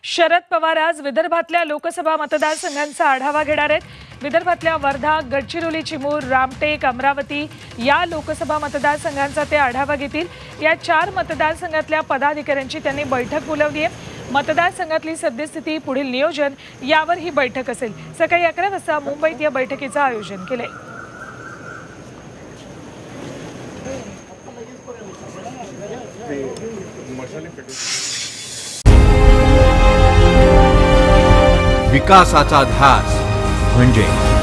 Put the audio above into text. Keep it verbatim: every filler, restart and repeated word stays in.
शरद पवार आज विदर्भातल्या लोकसभा मतदारसंघांचा आढावा घेणार आहेत। विदर्भातल्या वर्धा, गडचिरोली, चिमूर, रामटेक, अमरावती या लोकसभा मतदारसंघांचा ते आढावा घेतील। या चार मतदारसंघातल्या पदाधिकाऱ्यांची त्यांनी बैठक बोलावली आहे। मतदारसंघातली सद्यस्थिती, पुढील नियोजन यावर ही बैठक असेल। सकाळी अकरा वाजता मुंबईत या बैठकीचं आयोजन केलंय। विकासाचा ध्यास म्हणजे